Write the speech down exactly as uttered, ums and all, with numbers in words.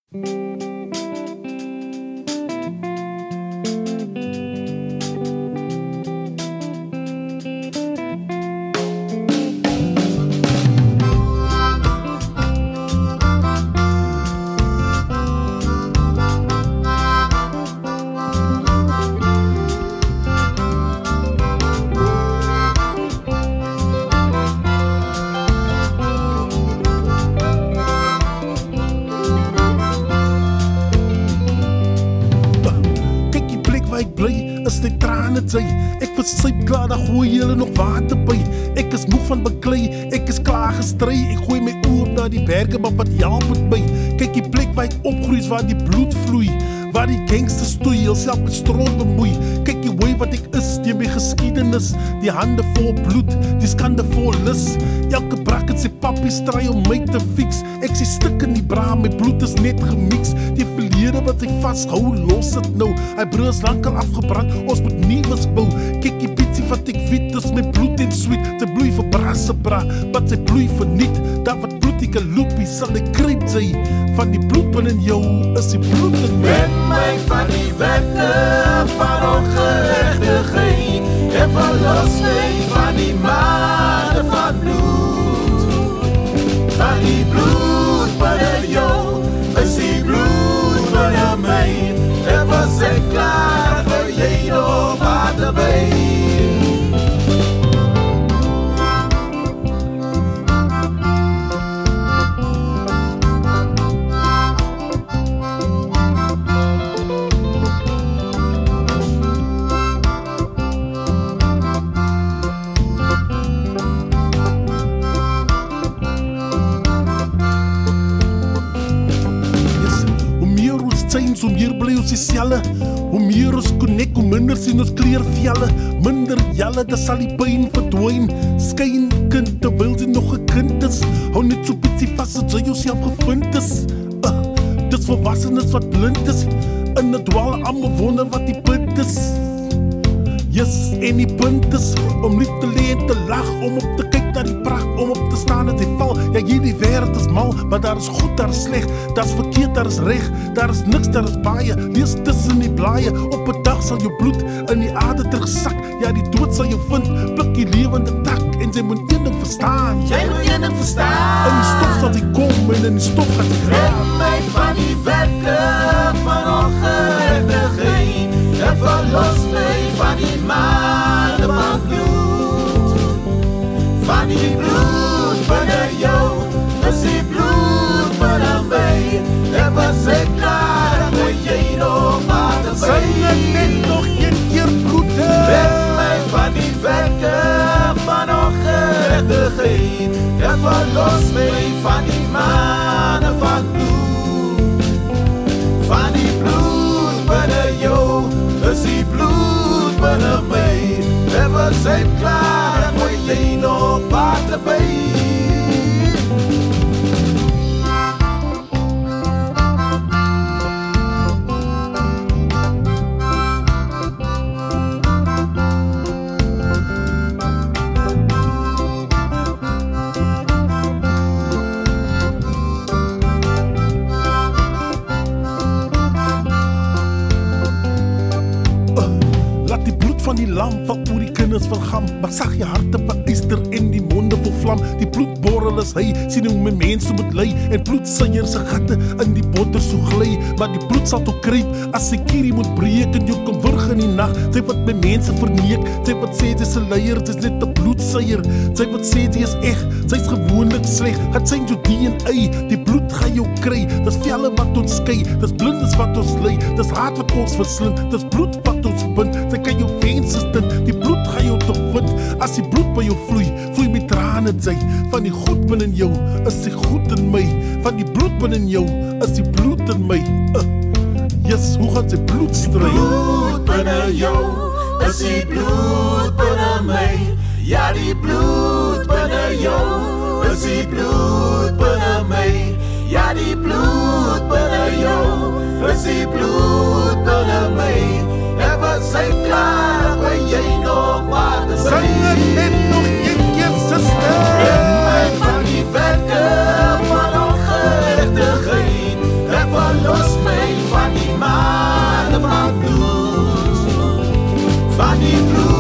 Ek versuip klaar, dan gooi julle nog water by. Ek is moeg van beklei, ek is klaar gestry. Ek gooi my oor na die berge, maar wat help het my? Kyk die plek waar ek opgroei, waar die bloed vloei, waar die gangsters stoei, jylself met stront bemoei. Kyk die way wat ek is, die my geskiedenis, die hande vol bloed, die skande vol lus. Elke brak het sy papies draai om my te fix. Ek sê stik in die braam, my bloed is net gemix. Die verlede wat ek vasthou, los het nou. Hy bril is lang al afgebrand, ons moet nieuws bou. Kyk die pietsie wat ek weet, is my bloed en sweet. Sy bloei vir brasse bra, wat sy bloei verniet. Dat wat bloed ek een loopie, sal ek kryp sy. Van die bloed binnen jou, is die bloed in my. Red my van die werke, van ongerechtigheid. En verlos my van die mate van bloed. Van die bloed binnen jou, is die bloed binnen my. En was ek klaar, wil jy nog water by. Hoe meer bly ons dieselfde, hoe meer ons connect, hoe minder sien ons kleurvelle. Minder jelle, dan sal die pyn verdwyn. Skyn kind, terwyl jy nog een kind is. Hou net so bietsie vast, as jy jouself gevind is. uh, Dis volwassenes wat blind is. In het dwaal, allemaal wonder wat die punt is. Yes, en die punt is om lief te lee en te lach, om op te kyk na die pracht, om op te staan en te val. Ja, hierdie wereld is mal, maar daar is goed, daar is slecht, daar is verkeerd, daar is recht, daar is niks, daar is baie. Lees tussen die blaaie, op een dag sal jou bloed in die aarde terugsak. Ja, die dood sal jou vind, pluk die lewende tak, en sy moet een ding verstaan. Jy moet een ding verstaan. In die stof sal sy kom, en in die stof gaan sy graan. Red my van die werke, van ongerechtigheid. En verlos my van die mate van bloed. Van die bloed binnen jou, is die bloed binnen my. En was ek klaar, moet jy nog water by. Sing het net nog een keer bloed. Red my van die werke, van ongerechtigheid. En verlos my van die mate van bloed. Van die bloed binnen jou, is die bloed binnen my. En was ek klaar, moet jy nog water by. Van die lam val oor die kinders van Gam, maar sag jy harte van yster en die monde vol vlam. Die bloedborrel is hy, sien hoe my mense moet lei, en bloedseier sy gatte in die botter so glij. Maar die bloed sal toch kryp, as sy kierie moet breek, en jou kom wurg in die nacht. Sy wat my mense verneek, sy wat sê sy is een leier, sy is net een bloedseier. Sy wat sê sy is echt, sy is gewoonlik sleg, het sy jou D N A, die bloed ga jou kry. Dis velle wat ons skei, dis blindes wat ons lei, dis haat wat ons verslind, dis bloed wat ons bind. Sy kan jou venses tint, die bloed ga jou toch vind. As die bloed by jou vloei, vloei met tranen sy. Van die goed binnen jou, is die goed in my. Van die bloed binnen jou, is die bloed in my. uh, Yes, hoe gaan sy bloed stry? Die bloed binnen jou, is die bloed binnen my. Ja, die bloed binnen jou, is die bloed binnen my. Ja, die bloed binnen jou, is die bloed binnen my. En was sy klaar, wil jy nog water by. Sing het net nog een keer, sister. Red my van die werke, van ongerechtigheid. En verlos die bloed.